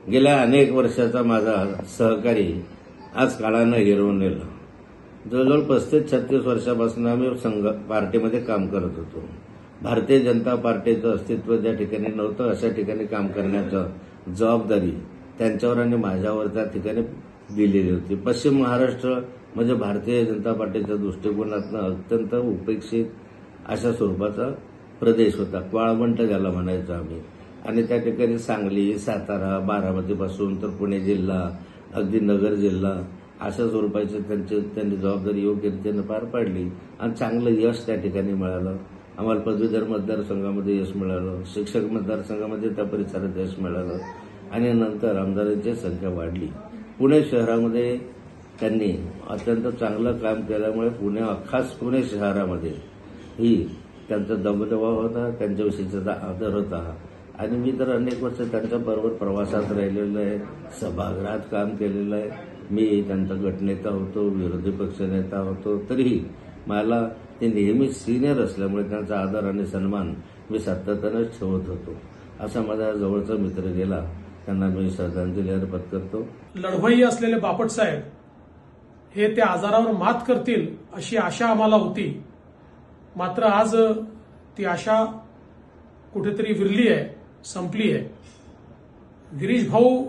गेल्या अनेक वर्षाचा माझा सहकारी आज काळानं हिरवून नेला. जवळजवळ 35-36 वर्षापासून आम्ही पार्टीमध्ये काम करत होतो. भारतीय जनता पार्टीचं अस्तित्व ज्या ठिकाणी नव्हतं अशा ठिकाणी काम करण्याची जबाबदारी त्यांच्यावर आणि माझ्यावर त्या ठिकाणी दिलेली होती. पश्चिम महाराष्ट्र म्हणजे भारतीय जनता पार्टीच्या दृष्टिकोनातून अत्यंत उपेक्षित अशा स्वरूपाचा प्रदेश होता. वाळवंट ज्याला म्हणायचं आम्ही. आणि त्या ठिकाणी सांगली, सातारा, बारामतीपासून तर पुणे जिल्हा, अगदी नगर जिल्हा अशा स्वरूपाची त्यांनी जबाबदारी योग्य रीतीनं पार पाडली आणि चांगलं यश त्या ठिकाणी मिळालं. आम्हाला पदवीधर मतदारसंघामध्ये यश मिळालं, शिक्षक मतदारसंघामध्ये त्या परिसरात यश मिळालं आणि नंतर आमदारांची संख्या वाढली. पुणे शहरामध्ये त्यांनी अत्यंत चांगलं काम केल्यामुळे खास पुणे शहरामध्ये ही त्यांचा दबदबा होता, त्यांच्याविषयीचा आदर होता. आणि मी तर अनेक वर्ष त्यांच्याबरोबर प्रवासात राहिलेलो आहे, सभागृहात काम केलेलं आहे. मी त्यांचा गटनेता होतो, विरोधी पक्षनेता होतो. तरीही मला ते नेहमी सिनियर असल्यामुळे त्यांचा आदर आणि सन्मान मी सातत्यानं ठेवत होतो. असा माझा जवळचा मित्र गेला, त्यांना मी श्रद्धांजली अर्पण करतो. लढवय्ये असलेले बापट साहेब हे त्या आजारावर मात करतील अशी आशा आम्हाला होती. मात्र आज ती आशा कुठेतरी विरली आहे, संपली आहे. गिरीश भाऊ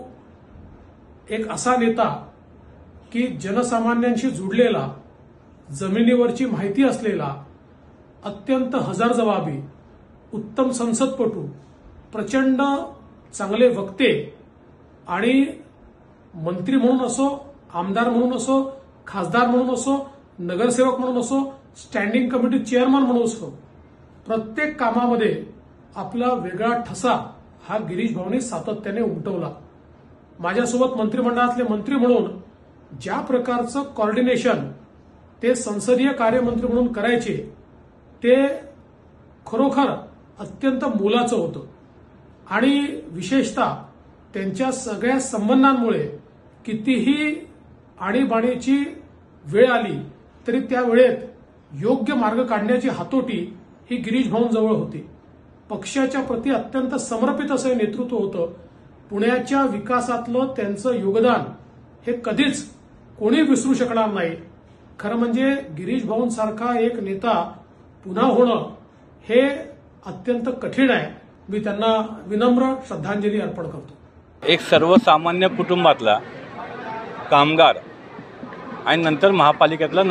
एक असा नेता की जनसामान्यांशी जुडलेला, जमिनीवरची माहिती असलेला, अत्यंत हजरजबाबी, उत्तम संसदपटू, प्रचंड चांगले वक्ते आणि मंत्री म्हणून असो, आमदार म्हणून असो, खासदार म्हणून असो, नगरसेवक म्हणून असो, स्टँडिंग कमिटी चेअरमन म्हणून असो, प्रत्येक कामामध्ये आपला वेगळा ठसा हा गिरीश भाऊंनी सातत्याने उमटवला. माझ्यासोबत मंत्रिमंडळातले मंत्री म्हणून ज्या प्रकारचं कॉर्डिनेशन ते संसदीय कार्यमंत्री म्हणून करायचे ते खरोखर अत्यंत मोलाचं होतं. आणि विशेषतः त्यांच्या सगळ्या संबंधांमुळे कितीही आणीबाणीची वेळ आली तरी त्या वेळेत योग्य मार्ग काढण्याची हातोटी ही गिरीश भाऊंजवळ होती. पक्षाच्या प्रती अत्यंत समर्पित असं नेतृत्व होतं. पुण्याच्या विकासातलं त्यांचं योगदान हे कधीच कोणी विसरू शकणार नाही. खरं म्हणजे गिरीश भाऊंसारखा एक नेता पुन्हा होणं हे अत्यंत कठीण आहे. मी त्यांना विनम्र श्रद्धांजली अर्पण करतो. एक सर्वसामान्य कुटुंबातला कामगार आणि नंतर महापालिकेतला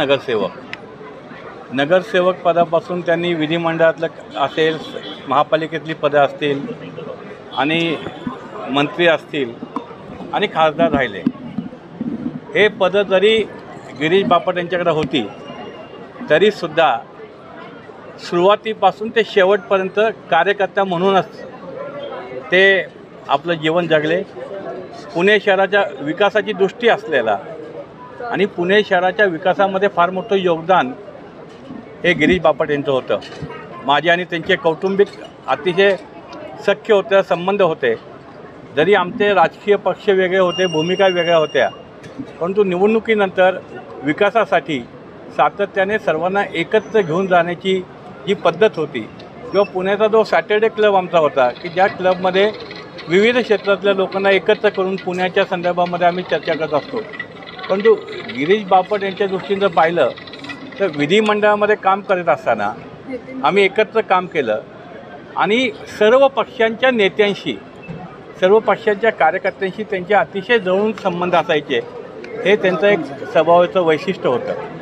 नगरसेवक पदापासून त्यांनी विधिमंडळातलं असेल, महापालिकेतली पदं असतील आणि मंत्री असतील आणि खासदार राहिले. हे पदं जरी गिरीश बापट यांच्याकडे होती तरीसुद्धा सुरुवातीपासून ते शेवटपर्यंत कार्यकर्ता म्हणूनच ते आपलं जीवन जगले. पुणे शहराच्या विकासाची दृष्टी असलेला आणि पुणे शहराच्या विकासामध्ये फार मोठं योगदान हे गिरीश बापट यांचं होतं. माझे आणि त्यांचे कौटुंबिक अतिशय सख्य होते, संबंध होते. जरी आमचे राजकीय पक्ष वेगळे होते, भूमिका वेगळ्या होत्या, परंतु निवडणुकीनंतर विकासासाठी सातत्याने सर्वांना एकत्र घेऊन जाण्याची जी पद्धत होती किंवा पुण्याचा जो सॅटर्डे क्लब आमचा होता की ज्या क्लबमध्ये विविध क्षेत्रातल्या लोकांना एकत्र करून पुण्याच्या संदर्भामध्ये आम्ही चर्चा करत असतो. परंतु गिरीश बापट यांच्या दृष्टीनं जर पाहिलं तर विधिमंडळामध्ये काम करत असताना आम्ही एकत्र काम केलं आणि सर्व पक्षांच्या नेत्यांशी, सर्व पक्षांच्या कार्यकर्त्यांशी त्यांचे अतिशय जवळून संबंध असायचे. हे त्यांचं एक स्वभावाचं वैशिष्ट्य होतं.